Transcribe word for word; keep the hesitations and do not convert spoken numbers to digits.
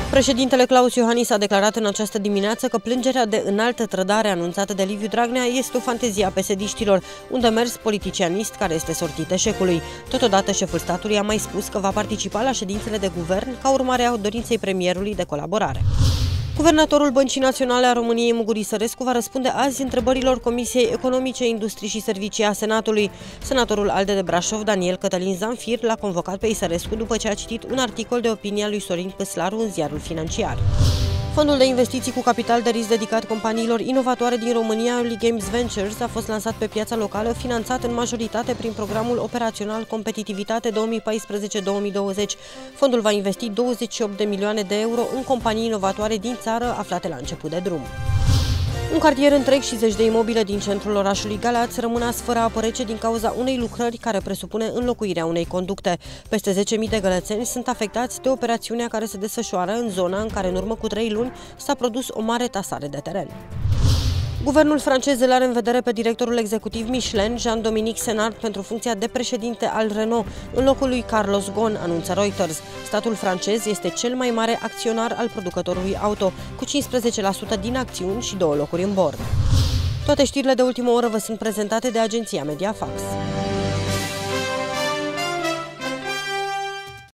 Președintele Klaus Iohannis a declarat în această dimineață că plângerea de înaltă trădare anunțată de Liviu Dragnea este o fantezie a pesediștilor, un demers politicianist care este sortit eșecului. Totodată, șeful statului a mai spus că va participa la ședințele de guvern ca urmare a dorinței premierului de colaborare. Guvernatorul Băncii Naționale a României, Muguri Sărescu, va răspunde azi întrebărilor Comisiei Economice, Industrii și Servicii a Senatului. Senatorul ALDE de Brașov, Daniel Cătălin Zamfir, l-a convocat pe Sărescu după ce a citit un articol de opinie al lui Sorin Păslaru în Ziarul Financiar. Fondul de investiții cu capital de risc dedicat companiilor inovatoare din România, Early Games Ventures, a fost lansat pe piața locală, finanțat în majoritate prin programul operațional Competitivitate două mii paisprezece două mii douăzeci. Fondul va investi douăzeci și opt de milioane de euro în companii inovatoare din țară aflate la început de drum. Un cartier întreg și zeci de imobile din centrul orașului Galați rămân azi fără apă rece din cauza unei lucrări care presupune înlocuirea unei conducte. Peste zece mii de gălățeni sunt afectați de operațiunea care se desfășoară în zona în care în urmă cu trei luni s-a produs o mare tasare de teren. Guvernul francez îl are în vedere pe directorul executiv Michelin, Jean-Dominique Senard, pentru funcția de președinte al Renault, în locul lui Carlos Ghosn, anunță Reuters. Statul francez este cel mai mare acționar al producătorului auto, cu cincisprezece la sută din acțiuni și două locuri în bord. Toate știrile de ultimă oră vă sunt prezentate de agenția Mediafax.